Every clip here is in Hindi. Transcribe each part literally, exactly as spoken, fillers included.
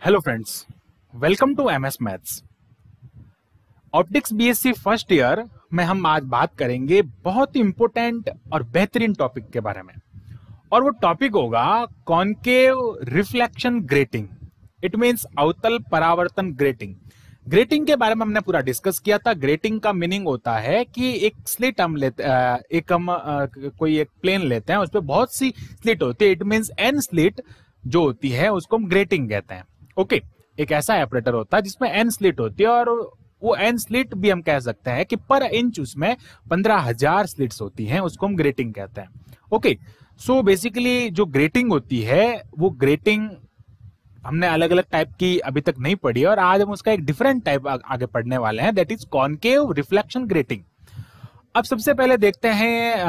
Hello friends, welcome to MS maths. Optics BSc first year में हम आज बात करेंगे बहुत ही इंपॉर्टेंट और बेहतरीन टॉपिक के बारे में, और वो टॉपिक होगा concave reflection grating. It means अवतल परावर्तन ग्रेटिंग। ग्रेटिंग के बारे में हमने पूरा डिस्कस किया था। ग्रेटिंग का मीनिंग होता है कि एक स्लिट हम लेते एक हम कोई एक प्लेन लेते हैं, उस पर बहुत सी स्लिट होती है। इट मींस एन स्लिट जो होती है उसको हम ग्रेटिंग कहते हैं। ओके okay, एक ऐसा ऑपरेटर होता है जिसमें एन स्लिट होती है, और वो एन स्लिट भी हम कह सकते हैं कि पर इंच उसमें पंद्रह हजार स्लिट्स होती हैं, उसको हम ग्रेटिंग कहते हैं। ओके, सो बेसिकली जो ग्रेटिंग होती है वो ग्रेटिंग हमने अलग अलग टाइप की अभी तक नहीं पढ़ी, और आज हम उसका एक डिफरेंट टाइप आगे पढ़ने वाले हैं, that is concave reflection grating. अब सबसे पहले देखते हैं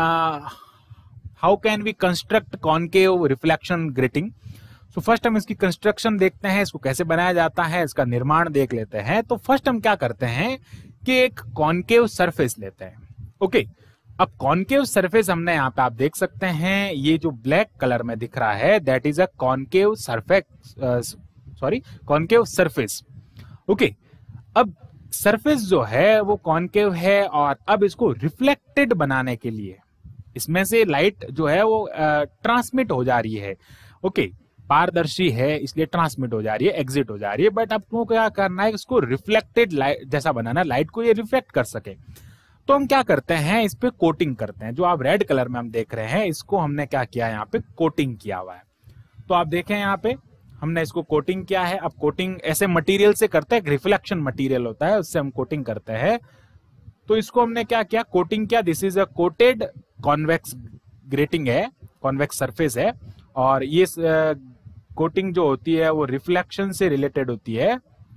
how can we construct concave reflection grating. तो फर्स्ट हम इसकी कंस्ट्रक्शन देखते हैं, इसको कैसे बनाया जाता है, इसका निर्माण देख लेते हैं। तो फर्स्ट हम क्या करते हैं कि एक कॉनकेव सरफेस लेते हैं। ओके, अब कॉनकेव सरफेस हमने यहाँ पे आप देख सकते हैं, ये जो ब्लैक कलर में दिख रहा है that is a concave surface, sorry concave surface. Okay, अब सरफेस जो है वो कॉनकेव है, और अब इसको रिफ्लेक्टेड बनाने के लिए इसमें से लाइट जो है वो ट्रांसमिट हो जा रही है। ओके okay, पारदर्शी है इसलिए ट्रांसमिट हो जा रही है, एग्जिट हो जा रही है, बट आपको क्या करना है, इसको रिफ्लेक्टेड लाइट जैसा बनाना, लाइट को ये रिफ्लेक्ट कर सके। तो हम क्या करते हैं, इस पे कोटिंग करते हैं। जो आप रेड कलर में हम देख रहे हैं, इसको हमने क्या किया, यहाँ पे कोटिंग किया हुआ है। तो आप देखें यहाँ पे हमने इसको कोटिंग किया है। अब कोटिंग ऐसे मटेरियल से करते हैं, रिफ्लेक्शन मटेरियल होता है, उससे हम कोटिंग करते हैं। तो इसको हमने क्या किया, कोटिंग किया। This is a coated convex grating है, कॉन्वेक्स सरफेस है, और ये कोटिंग जो होती है वो रिफ्लेक्शन से रिलेटेड होती है।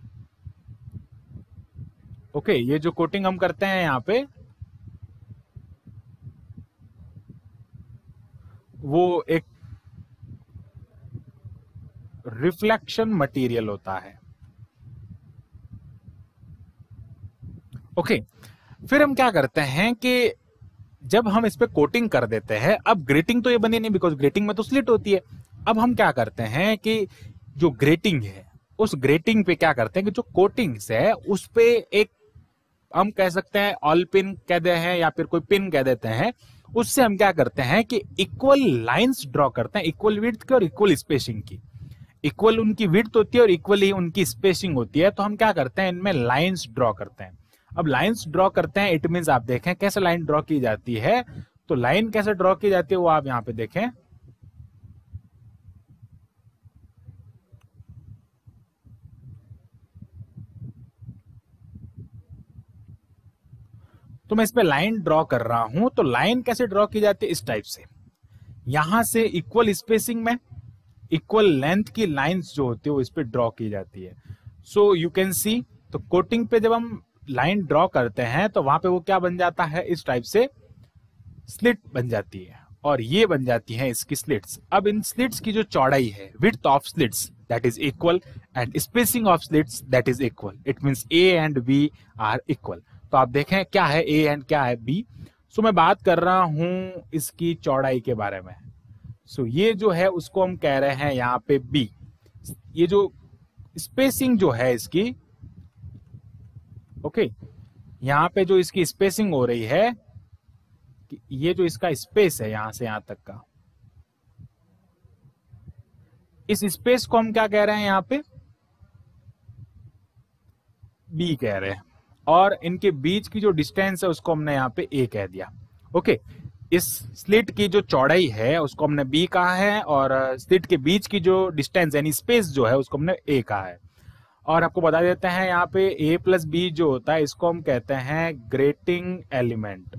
ओके, ये जो कोटिंग हम करते हैं यहाँ पे वो एक रिफ्लेक्शन मटेरियल होता है। ओके, फिर हम क्या करते हैं कि जब हम इस पे कोटिंग कर देते हैं, अब ग्रेटिंग तो ये बनी नहीं, बिकॉज ग्रेटिंग में तो स्लिट होती है। अब हम क्या करते हैं कि जो ग्रेटिंग है उस ग्रेटिंग पे क्या करते हैं कि जो कोटिंग्स है उस पे एक हम कह सकते हैं ऑल पिन कह दे हैं या फिर कोई पिन कह देते हैं, उससे हम क्या करते हैं कि इक्वल लाइंस ड्रॉ करते हैं, इक्वल विड्थ की और इक्वल स्पेसिंग की। इक्वल उनकी विड्थ होती है और इक्वल ही उनकी स्पेसिंग होती है। तो हम क्या करते हैं, इनमें लाइंस ड्रॉ करते हैं। अब लाइंस ड्रॉ करते हैं, इट मींस आप देखें कैसे लाइन ड्रॉ की जाती है। तो लाइन कैसे ड्रॉ की जाती है वो आप यहां पे देखें। तो मैं इस पे लाइन ड्रॉ कर रहा हूं। तो लाइन कैसे ड्रॉ की जाती है, इस टाइप से, यहां से इक्वल स्पेसिंग में इक्वल लेंथ की लाइंस जो होती है वो इस पे ड्रॉ की जाती है। सो यू कैन सी, तो कोटिंग पे जब हम लाइन ड्रॉ करते हैं तो वहां पे वो क्या बन जाता है, इस टाइप से स्लिट बन जाती है, और ये बन जाती है इसकी स्लिट्स। अब इन स्लिट्स की जो चौड़ाई है, width of slits that is equal, and spacing of slits that is equal. It means a and b are equal. तो आप देखें क्या है ए एंड क्या है बी। सो मैं बात कर रहा हूं इसकी चौड़ाई के बारे में। सो ये जो है उसको हम कह रहे हैं यहाँ पे बी। ये जो स्पेसिंग जो है इसकी, ओके okay, यहाँ पे जो इसकी स्पेसिंग हो रही है, ये जो इसका स्पेस है यहां से यहां तक का, इस स्पेस को हम क्या कह रहे हैं, यहाँ पे बी कह रहे हैं, और इनके बीच की जो डिस्टेंस है उसको हमने यहाँ पे ए कह दिया। ओके, इस स्लिट की जो चौड़ाई है उसको हमने बी कहा है, और स्लिट के बीच की जो डिस्टेंस यानी स्पेस जो है उसको हमने ए कहा है। और आपको बता देते हैं यहाँ पे ए प्लस बी जो होता है इसको हम कहते हैं grating element.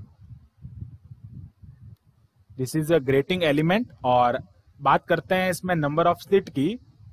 This is a grating element. और बात करते हैं इसमें नंबर ऑफ स्लिट की,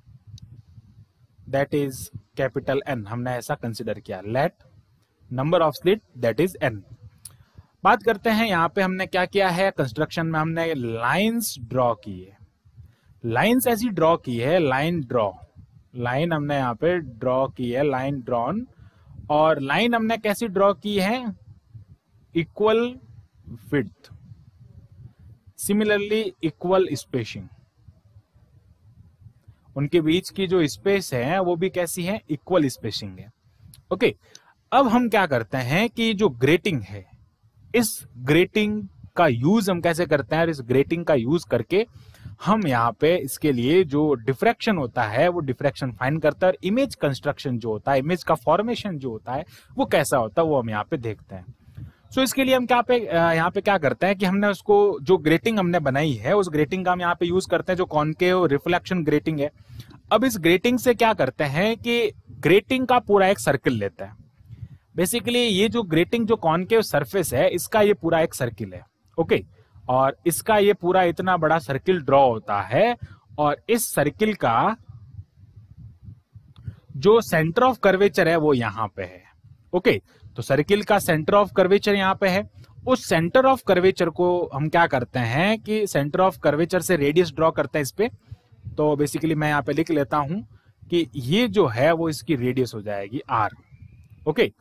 दैट इज कैपिटल एन। हमने ऐसा कंसिडर किया, let number of slit that is N. बात करते हैं यहाँ पे हमने क्या किया है, कंस्ट्रक्शन में हमने लाइंस ड्रॉ की है। लाइंस ऐसी ड्रॉ की है, लाइन ड्रॉ, लाइन हमने यहाँ पे ड्रॉ की है, लाइन ड्रॉन। और लाइन हमने कैसी ड्रॉ की है, equal width, similarly equal spacing. उनके बीच की जो स्पेस है वो भी कैसी है, इक्वल स्पेसिंग है। ओके, अब हम क्या करते हैं कि जो ग्रेटिंग है, इस ग्रेटिंग का यूज हम कैसे करते हैं, और इस ग्रेटिंग का यूज करके हम यहाँ पे इसके लिए जो डिफ्रैक्शन होता है वो डिफ्रैक्शन फाइंड करते हैं, और इमेज कंस्ट्रक्शन जो होता है, इमेज का फॉर्मेशन जो होता है वो कैसा होता है वो हम यहाँ पे देखते हैं। सो so, इसके लिए हम क्या पे यहाँ पे क्या करते हैं कि हमने उसको जो ग्रेटिंग हमने बनाई है उस ग्रेटिंग का हम यहाँ पे यूज करते हैं, जो कॉनकेव रिफ्लेक्शन ग्रेटिंग है। अब इस ग्रेटिंग से क्या करते हैं कि ग्रेटिंग का पूरा एक सर्किल लेता है। बेसिकली ये जो ग्रेटिंग जो कॉनकेव सरफेस है इसका ये पूरा एक सर्किल है। ओके, और इसका ये पूरा इतना बड़ा सर्किल ड्रॉ होता है, और इस सर्किल का जो सेंटर ऑफ कर्वेचर है वो यहां पे है। ओके, तो सर्किल का सेंटर ऑफ कर्वेचर यहां पे है। उस सेंटर ऑफ कर्वेचर को हम क्या करते हैं कि सेंटर ऑफ कर्वेचर से रेडियस ड्रॉ करते हैं इस पे। तो बेसिकली मैं यहां पे लिख लेता हूं कि ये जो है वो इसकी रेडियस हो जाएगी आर। ओके,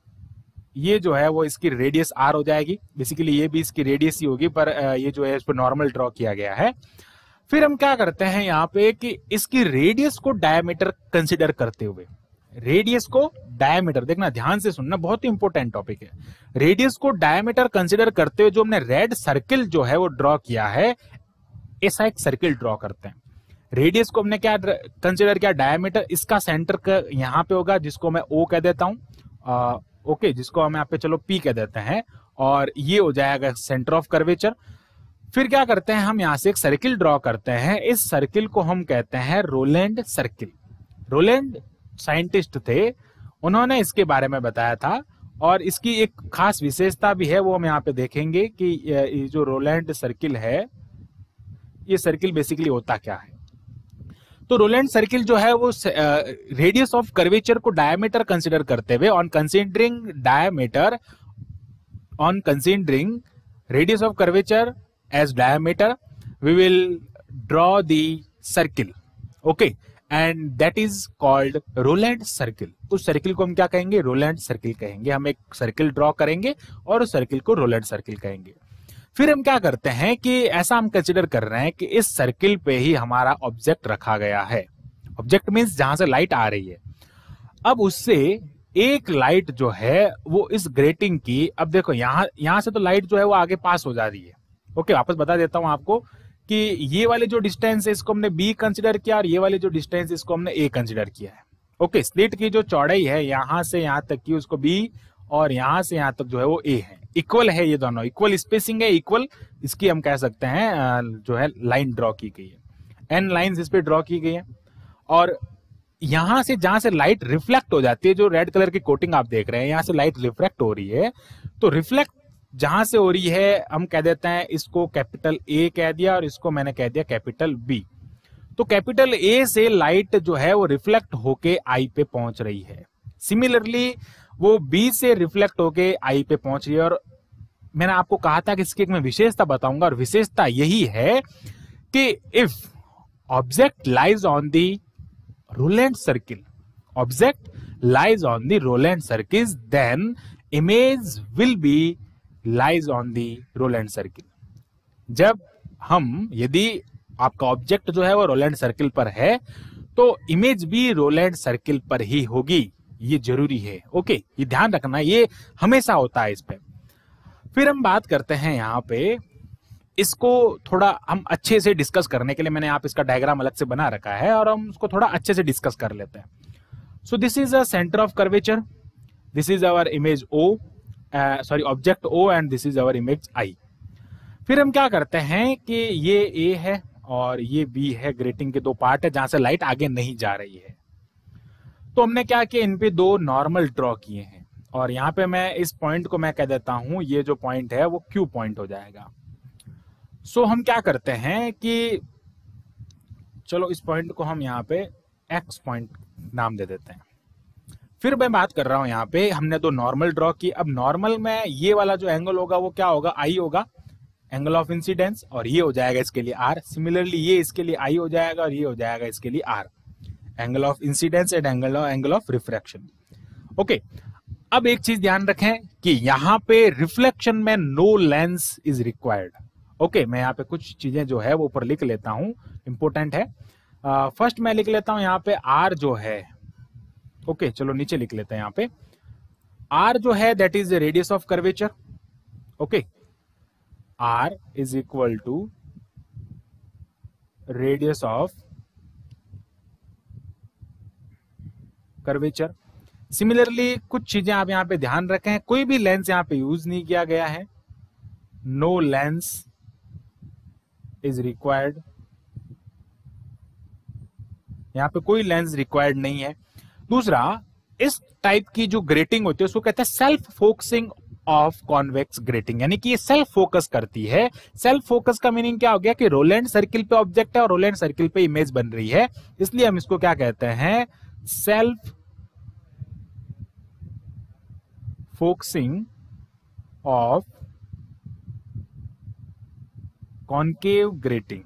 ये जो है वो इसकी रेडियस आर हो जाएगी। बेसिकली ये भी इसकी रेडियस ही होगी, पर ये जो है इस पर नॉर्मल ड्रॉ किया गया है। फिर हम क्या करते हैं यहाँ पे कि इसकी रेडियस को डायमीटर कंसिडर करते हुए, रेडियस को डायमीटर, देखना ध्यान से सुनना, बहुत ही इंपॉर्टेंट टॉपिक है। रेडियस को डायमीटर कंसिडर करते हुए जो हमने रेड सर्किल जो है वो ड्रॉ किया है, ऐसा एक सर्किल ड्रॉ करते हैं। रेडियस को हमने क्या कंसिडर किया, डायमीटर। इसका सेंटर का यहाँ पे होगा जिसको मैं ओ कह देता हूँ, ओके, जिसको हम यहाँ पे चलो पी कह देते हैं, और ये हो जाएगा सेंटर ऑफ कर्वेचर। फिर क्या करते हैं, हम यहाँ से एक सर्किल ड्रॉ करते हैं। इस सर्किल को हम कहते हैं रोलैंड सर्किल। रोलैंड साइंटिस्ट थे, उन्होंने इसके बारे में बताया था, और इसकी एक खास विशेषता भी है वो हम यहाँ पे देखेंगे कि ये जो रोलैंड सर्किल है, ये सर्किल बेसिकली होता क्या है। तो रोलैंड सर्किल जो है वो रेडियस ऑफ कर्वेचर को डायमीटर कंसीडर करते हुए, on considering diameter, on considering radius of curvature as diameter, we will draw the circle. Okay, and that is called Rowland circle. उस सर्किल को हम क्या कहेंगे, रोलैंड सर्किल कहेंगे। हम एक सर्किल ड्रॉ करेंगे और उस सर्किल को रोलैंड सर्किल कहेंगे। फिर हम क्या करते हैं कि ऐसा हम कंसिडर कर रहे हैं कि इस सर्किल पे ही हमारा ऑब्जेक्ट रखा गया है। ऑब्जेक्ट मींस जहां से लाइट आ रही है। अब उससे एक लाइट जो है वो इस ग्रेटिंग की, अब देखो यहां यहां से तो लाइट जो है वो आगे पास हो जा रही है। ओके, वापस बता देता हूं आपको कि ये वाले जो डिस्टेंस है इसको हमने बी कंसिडर किया, और ये वाले जो डिस्टेंस इसको हमने ए कंसिडर किया है। ओके, स्लिट की जो चौड़ाई है यहां से यहां तक की उसको बी, और यहां से यहां तक जो है वो ए है। इक्वल है, ये दोनों इक्वल स्पेसिंग है, इक्वल इसकी हम कह सकते हैं जो है लाइन ड्रॉ की गई है। एन लाइंस इस पे ड्रॉ की गई है, और यहां से जहां से लाइट रिफ्लेक्ट हो जाती है, जो रेड कलर की कोटिंग आप देख रहे हैं, यहां से लाइट रिफ्लेक्ट हो रही है। तो रिफ्लेक्ट जहां से हो रही है हम कह देते हैं इसको कैपिटल ए कह दिया, और इसको मैंने कह दिया कैपिटल बी। तो कैपिटल ए से लाइट जो है वो रिफ्लेक्ट होके आई पे पहुंच रही है। सिमिलरली वो बी से रिफ्लेक्ट होके आई पे पहुंच रही है। और मैंने आपको कहा था कि इसकी एक मैं विशेषता बताऊंगा, और विशेषता यही है कि if object lies on the Rowland circle, object lies on the Rowland circle, then image will be lies on the Rowland circle. जब हम, यदि आपका ऑब्जेक्ट जो है वो रोलैंड सर्किल पर है, तो इमेज भी रोलैंड सर्किल पर ही होगी। ये जरूरी है। ओके, ये ध्यान रखना, ये हमेशा होता है इस पे। फिर हम बात करते हैं यहाँ पे, इसको थोड़ा हम अच्छे से डिस्कस करने के लिए मैंने आप इसका डायग्राम अलग से बना रखा है, और हम उसको थोड़ा अच्छे से डिस्कस कर लेते हैं। So this is a centre of curvature, this is our image O, sorry object O, and this is our image I. फिर हम क्या करते हैं कि ये ए है और ये बी है, ग्रेटिंग के दो पार्ट है जहां से लाइट आगे नहीं जा रही है। तो हमने क्या किया, इन पे दो नॉर्मल ड्रॉ किए हैं, और यहाँ पे मैं इस पॉइंट को मैं कह देता हूं, ये जो पॉइंट है वो क्यू पॉइंट हो जाएगा। सो हम क्या करते हैं कि चलो इस पॉइंट को हम यहाँ पे एक्स पॉइंट नाम दे देते हैं। फिर मैं बात कर रहा हूं यहाँ पे, हमने दो नॉर्मल ड्रॉ की। अब नॉर्मल में ये वाला जो एंगल होगा वो क्या होगा, आई होगा, एंगल ऑफ इंसिडेंस, और ये हो जाएगा इसके लिए आर। सिमिलरली ये इसके लिए आई हो जाएगा, और ये हो जाएगा इसके लिए R, angle of incidence and angle angle of refraction. Okay, अब एक चीज ध्यान रखें कि यहाँ पे रिफ्लेक्शन में no lens is required. Okay, मैं यहाँ पे कुछ चीजें जो है वो ऊपर लिख लेता हूं, इंपॉर्टेंट है। फर्स्ट मैं लिख लेता हूं यहाँ पे आर जो है, ओके okay, चलो नीचे लिख लेते हैं यहाँ पे आर जो है that is the radius of curvature, okay, R is equal to radius of curvature. Similarly कुछ चीजें आप यहां पे ध्यान रखें, कोई भी लेंस यहां पे यूज नहीं किया गया है, नो लेंस इज रिक्वायर्ड, यहां पे कोई लेंस रिक्वायर्ड नहीं है। दूसरा, इस टाइप की जो ग्रेटिंग होती है उसको कहते हैं self focusing of convex grating, यानी कि ये सेल्फ फोकस करती है। सेल्फ फोकस का मीनिंग क्या हो गया कि रोलैंड सर्किल पे ऑब्जेक्ट है और रोलैंड सर्किल पे इमेज बन रही है, इसलिए हम इसको क्या कहते हैं, self focusing of concave grating.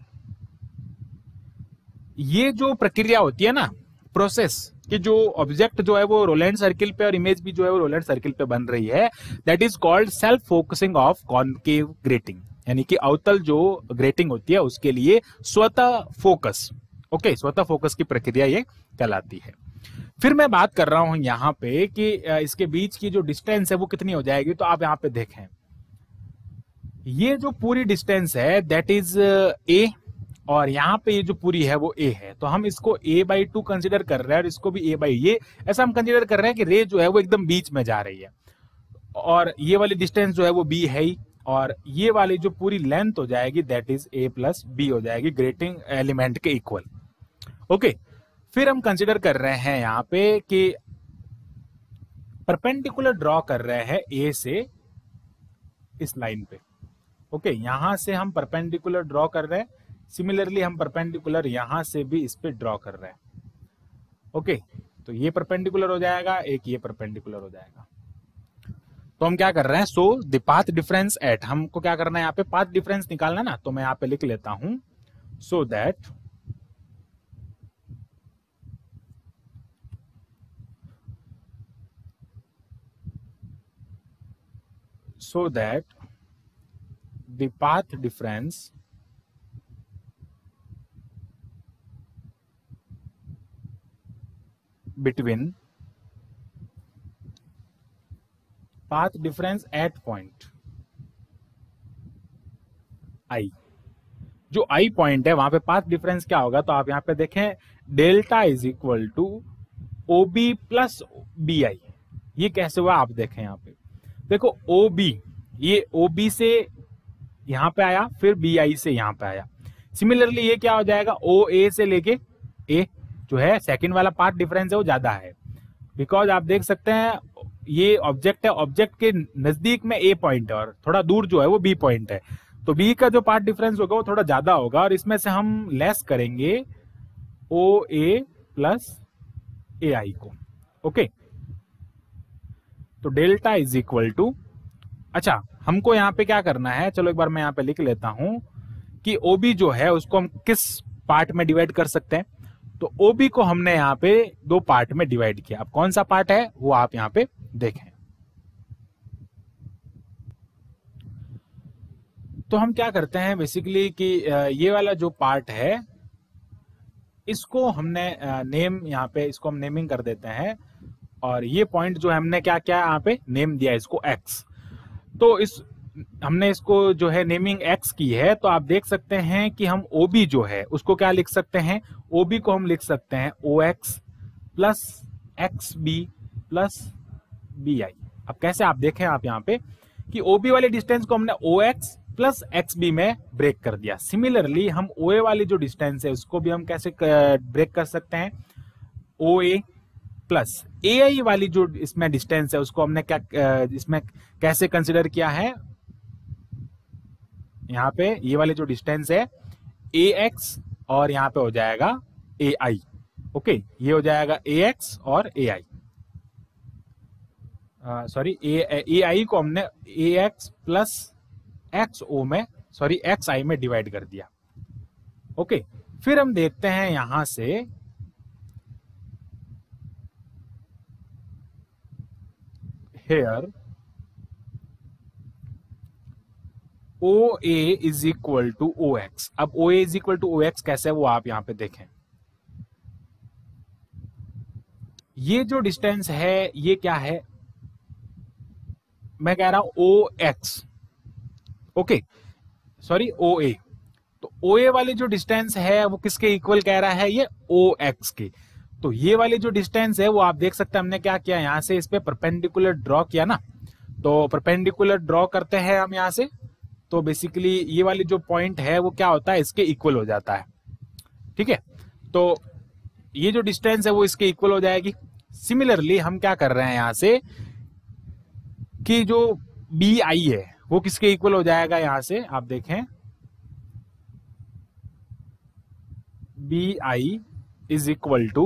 ये जो प्रक्रिया होती है ना, प्रोसेस, कि जो ऑब्जेक्ट जो है वो रोलैंड सर्किल पे और इमेज भी जो है वो रोलैंड सर्किल पे बन रही है, that is called self focusing of concave grating, यानी कि अवतल जो ग्रेटिंग होती है उसके लिए स्वतः फोकस, ओके, स्वतः फोकस की प्रक्रिया ये कहलाती है। फिर मैं बात कर रहा हूं यहां पे कि इसके बीच की जो डिस्टेंस है वो कितनी हो जाएगी, तो आप यहां पे देखें ये जो पूरी डिस्टेंस है दैट इज ए, और यहाँ पे ये जो पूरी है वो ए है, तो हम इसको a बाई टू कंसिडर कर रहे हैं और इसको भी a बाई, ये ऐसा हम कंसिडर कर रहे हैं कि रे जो है वो एकदम बीच में जा रही है और ये वाली डिस्टेंस जो है वो b है ही, और ये वाली जो पूरी लेंथ हो जाएगी that is a plus b हो जाएगी ग्रेटिंग एलिमेंट के इक्वल, ओके। फिर हम कंसिडर कर रहे हैं यहाँ पे कि परपेंडिकुलर ड्रॉ कर रहे हैं a से इस लाइन पे, ओके, यहां से हम परपेंडिकुलर ड्रॉ कर रहे हैं, सिमिलरली हम परपेंडिकुलर यहां से भी इस पे ड्रॉ कर रहे हैं, ओके, तो ये परपेंडिकुलर हो जाएगा, एक ये परपेंडिकुलर हो जाएगा। तो हम क्या कर रहे हैं, so the path difference at, हमको क्या करना है यहाँ पे पाथ डिफरेंस निकालना ना, तो मैं यहाँ पे लिख लेता हूं so that so that the path difference between path difference at point I, जो I पॉइंट है वहां पे पाथ डिफरेंस क्या होगा, तो आप यहां पे देखें delta is equal to O B plus B I. ये कैसे हुआ आप देखें यहाँ पे, देखो ओ बी, ये ओ बी से यहां पे आया, फिर बी आई से यहां पे आया, सिमिलरली ये क्या हो जाएगा, ओ ए से लेके ए जो है सेकंड वाला पार्ट डिफरेंस है वो ज्यादा है, बिकॉज आप देख सकते हैं ये ऑब्जेक्ट है, ऑब्जेक्ट के नजदीक में ए पॉइंट है और थोड़ा दूर जो है वो बी पॉइंट है, तो बी का जो पार्ट डिफरेंस होगा वो थोड़ा ज्यादा होगा और इसमें से हम लेस करेंगे ओ ए प्लस ए आई को, ओके। तो डेल्टा इज इक्वल टू, अच्छा हमको यहाँ पे क्या करना है, चलो एक बार मैं यहाँ पे लिख लेता हूं कि ओबी जो है उसको हम किस पार्ट में डिवाइड कर सकते हैं, तो ओबी को हमने यहाँ पे दो पार्ट में डिवाइड किया, अब कौन सा पार्ट है वो आप यहाँ पे देखें। तो हम क्या करते हैं बेसिकली कि ये वाला जो पार्ट है इसको हमने नेम यहाँ पे, इसको हम नेमिंग कर देते हैं, और ये पॉइंट जो हमने क्या क्या यहाँ पे नेम दिया इसको एक्स, तो इस हमने इसको जो है नेमिंग एक्स की है, तो आप देख सकते हैं कि हम ओबी जो है उसको क्या लिख सकते हैं, ओबी को हम लिख सकते हैं O X plus X B plus B I. अब कैसे आप देखें आप यहाँ पे कि ओबी वाले डिस्टेंस को हमने O X plus X B में ब्रेक कर दिया, सिमिलरली हम ओ ए वाली जो डिस्टेंस है उसको भी हम कैसे ब्रेक कर सकते हैं, ओ ए प्लस ए आई वाली जो इसमें डिस्टेंस है उसको हमने क्या इसमें कैसे कंसिडर किया है, यहाँ पे ये वाली जो डिस्टेंस है ए एक्स और यहाँ पे हो जाएगा ए आई, ओके, ये हो जाएगा ए एक्स और ए आई, सॉरी ए आई को हमने A X plus X O में, सॉरी एक्स आई में डिवाइड कर दिया, ओके। फिर हम देखते हैं यहां से here O A is equal to O X, अब O A is equal to O X कैसे है वो आप यहां पे देखें, ये जो डिस्टेंस है ये क्या है, मैं कह रहा हूं O X, okay sorry O A. तो ओ ए वाली जो डिस्टेंस है वो किसके इक्वल कह रहा है, ये ओ एक्स के। तो ये वाली जो डिस्टेंस है वो आप देख सकते हैं हमने क्या किया, यहां से इस पे परपेंडिकुलर ड्रॉ किया ना। तो परपेंडिकुलर ड्रॉ करते हैं हम यहां से, तो बेसिकली ये वाली जो पॉइंट है वो क्या होता है, इसके इक्वल हो जाता है, ठीक है। तो ये जो डिस्टेंस है वो इसके इक्वल हो जाएगी। सिमिलरली हम क्या कर रहे हैं यहां से कि जो बी आई है वो किसके इक्वल हो जाएगा, यहां से आप देखें B I is equal to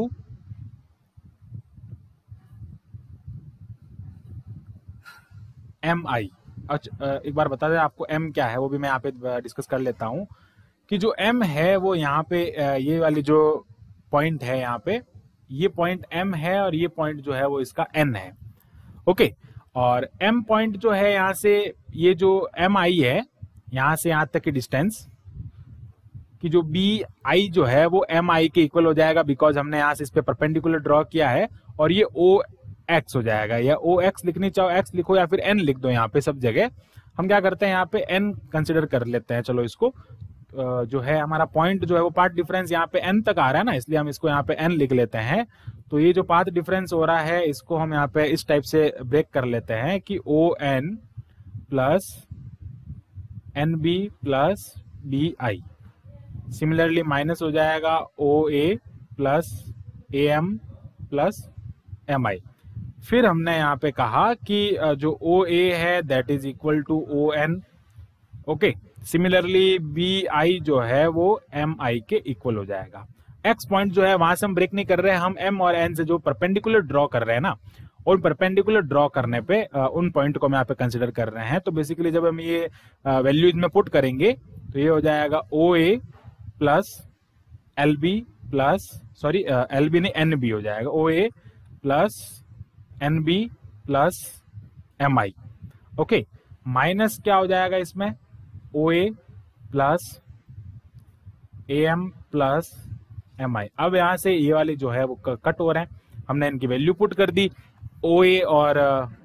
M I. अच्छा एक बार बता दें आपको एम क्या है, वो भी मैं यहाँ पे डिस्कस कर लेता हूं कि जो एम है वो यहाँ पे ये वाली जो पॉइंट है यहाँ पे, ये पॉइंट एम है और ये पॉइंट जो है वो इसका एन है, ओके। और एम पॉइंट जो है यहाँ से, ये जो एम आई है यहाँ से यहाँ तक की डिस्टेंस कि जो बी आई जो है वो एम आई के इक्वल हो जाएगा, बिकॉज हमने यहाँ से इस पे परपेंडिकुलर ड्रॉ किया है। और ये ओ एक्स हो जाएगा, या ओ एक्स लिखनी चाहो एक्स लिखो या फिर एन लिख दो, यहाँ पे सब जगह हम क्या करते हैं यहाँ पे एन कंसिडर कर लेते हैं। चलो इसको जो है हमारा पॉइंट जो है वो पाथ डिफरेंस यहाँ पे एन तक आ रहा है ना, इसलिए हम इसको यहाँ पे एन लिख लेते हैं। तो ये जो पाथ डिफरेंस हो रहा है इसको हम यहाँ पे इस टाइप से ब्रेक कर लेते हैं कि O N plus N B plus B I. Similarly minus हो जाएगा O A plus A M plus M I. फिर हमने यहाँ पे कहा कि जो ओ ए है that is equal to O N, okay. Similarly B I जो है वो एम आई के इक्वल हो जाएगा। एक्स पॉइंट जो है वहां से हम ब्रेक नहीं कर रहे हैं, हम एम और एन से जो परपेंडिकुलर ड्रॉ कर रहे हैं ना, और परपेंडिकुलर ड्रॉ करने पे उन पॉइंट को हम यहाँ पे कंसिडर कर रहे हैं। तो बेसिकली जब हम ये वैल्यूज में पुट करेंगे तो ये हो जाएगा O A plus L B plus sorry L B नहीं एन बी हो जाएगा, O A plus N B plus M I, okay. Minus क्या हो जाएगा इसमें, O A plus A M plus M I. अब यहां से ये वाली जो है वो कट हो रहे हैं, हमने इनकी वैल्यू पुट कर दी। ओ ए और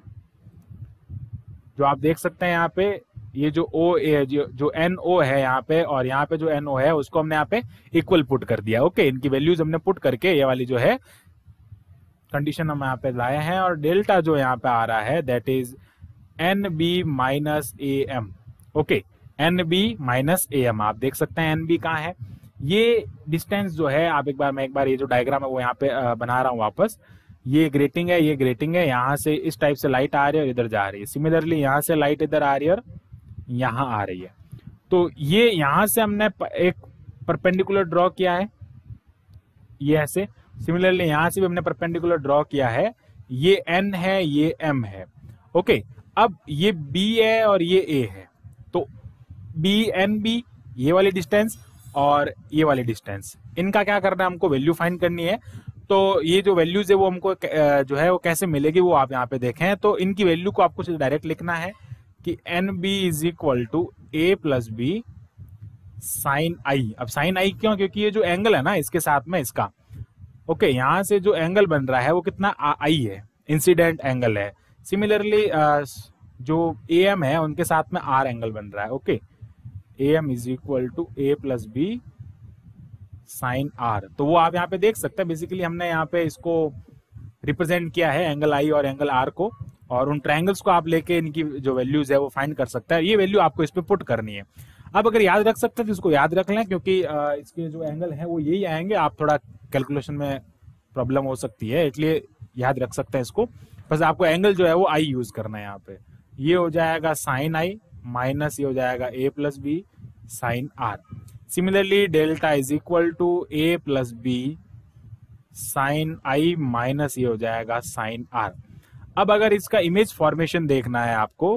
जो आप देख सकते हैं यहाँ पे ये जो ओ ए जो, जो एन ओ है यहाँ पे और यहाँ पे जो एन ओ है उसको हमने यहाँ पे इक्वल पुट कर दिया, ओके। इनकी वैल्यूज हमने पुट करके ये वाली जो है कंडीशन हम यहाँ पे लाए हैं। और डेल्टा जो यहाँ पे आ रहा है that is N B minus A M, okay. N B minus A M, आप देख सकते हैं एन बी कहाँ है। ये डिस्टेंस जो है आप एक बार मैं एक बार ये जो डायग्राम है वो यहाँ पे बना रहा हूँ वापस। ये ग्रेटिंग है, ये ग्रेटिंग है, यहाँ से इस टाइप से लाइट आ रही है और इधर जा रही है। सिमिलरली यहाँ से लाइट इधर आ रही है और यहाँ आ रही है। तो ये यहाँ से हमने एक परपेंडिकुलर ड्रॉ किया है, ये ऐसे। सिमिलरली यहाँ से भी हमने परपेंडिकुलर ड्रॉ किया है, ये एन है ये एम है, ओके। अब ये बी है और ये ए है, तो बी एन बी ये वाली डिस्टेंस और ये वाली डिस्टेंस, इनका क्या करना है, हमको वैल्यू फाइंड करनी है। तो ये जो वैल्यूज है वो हमको जो है वो कैसे मिलेगी वो आप यहाँ पे देखें। तो इनकी वैल्यू को आपको डायरेक्ट लिखना है कि N B is equal to a plus b sine I. अब साइन आई क्यों, क्योंकि ये जो एंगल है ना इसके साथ में इसका, ओके okay, यहाँ से जो एंगल बन रहा है वो कितना आई है, इंसिडेंट एंगल है। सिमिलरली जो ए एम है उनके साथ में आर एंगल बन रहा है, okay. A M is equal to a plus b sine R. तो वो आप यहाँ पे देख सकते हैं, बेसिकली हमने यहाँ पे इसको रिप्रेजेंट किया है एंगल आई और एंगल आर को, और उन ट्रायंगल्स को आप लेके इनकी जो वैल्यूज है वो फाइंड कर सकता है। ये वैल्यू आपको इस पे पुट करनी है। अब अगर याद रख सकते हैं तो इसको याद रख लें, क्योंकि इसके जो एंगल है वो यही आएंगे। आप थोड़ा कैलकुलेशन में प्रॉब्लम हो सकती है, इसलिए याद रख सकते हैं इसको। बस आपको एंगल जो है वो आई यूज करना है यहाँ पे। ये हो जाएगा साइन आई माइनस ये हो जाएगा a plus b sine R. Similarly delta is equal to a plus b sine I minus ये हो जाएगा साइन आर। अब अगर इसका इमेज फॉर्मेशन देखना है आपको,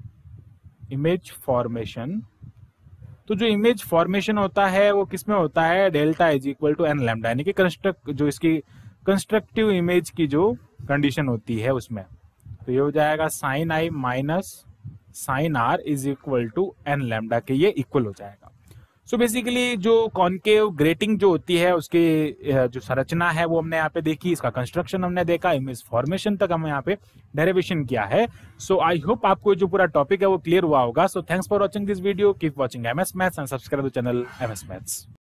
इमेज फॉर्मेशन, तो जो इमेज फॉर्मेशन होता है वो किसमें होता है, delta is equal to n lambda, यानी कि कंस्ट्रक्ट जो इसकी कंस्ट्रक्टिव इमेज की जो कंडीशन होती है उसमें। तो ये हो जाएगा sine I minus sine R is equal to n lambda के, ये इक्वल हो जाएगा। सो so बेसिकली जो कॉनकेव ग्रेटिंग जो होती है उसकी जो संरचना है वो हमने यहाँ पे देखी, इसका कंस्ट्रक्शन हमने देखा, इमेज फॉर्मेशन तक हमने यहाँ पे डेरिवेशन किया है। सो आई होप आपको जो पूरा टॉपिक है वो क्लियर हुआ होगा। So thanks for watching this video, keep watching MS maths and subscribe the channel MS maths.